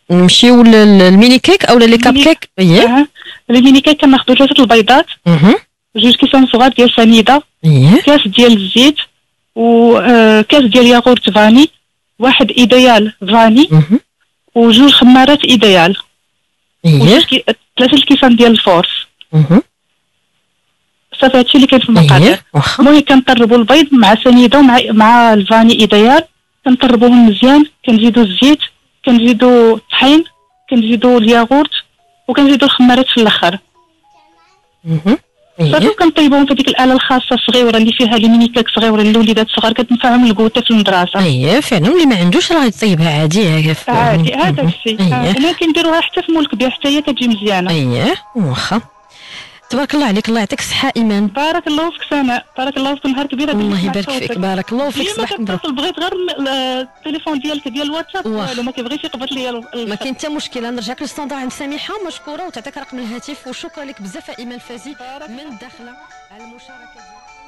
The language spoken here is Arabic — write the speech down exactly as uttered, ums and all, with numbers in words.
نمشيو للميني كيك او لي كاب الميني كيك. اييه. اه الميني كيك كناخذوا ثلاثه البيضات، اها. جوج كيسان صغار ديال سنيده، اييه. كاس ديال الزيت، وكاس ديال ياغورت فاني، واحد ايديال فاني، اها. وجوج خمارات ايديال، اييه. وجوج كي... ثلاثه الكيسان ديال الفورس. اها. صافي هادشي اللي كاين في المقادير. اييه واخا. المهم كنطربوا البيض مع سنيده ومع مع الفاني ايديال، كنطربوهم مزيان، كنزيدوا الزيت، كنزيدوا الطحين، كنزيدوا الياغورت، وكنزيدوا الخمارات في الاخر. اها. صافي اييه. كنطيبوهم في ديك الاله الخاصه الصغيره اللي فيها لي ميني كيك صغيره للوليدات الصغار، كتنفعهم الكوته في المدرسه. اييه فعلا، اللي ما عندوش راه يطيبها عادي هكا في. عادي هذا الشيء. اييه. انا كنديروها حتى في مول كبير، حتى هي كتجي مزيانه. اييه واخا. تبارك الله عليك، الله يعطيك الصحه ايمان. بارك الله فيك سناء، بارك الله فيك، نهار كبير. الله يبارك فيك، بارك الله فيك، ديما صباح مبروك. كنتصل، بغيت غير ال- التليفون ديالك ديال الواتساب، واه. والو ما كيبغيش يقبض لي ال- ما كاين حتى مشكل، نرجعك للستاندار عند سميحه مشكوره وتعطيك رقم الهاتف، وشكرا لك بزاف ايمان الفازي من الداخله على المشاركه ديالك.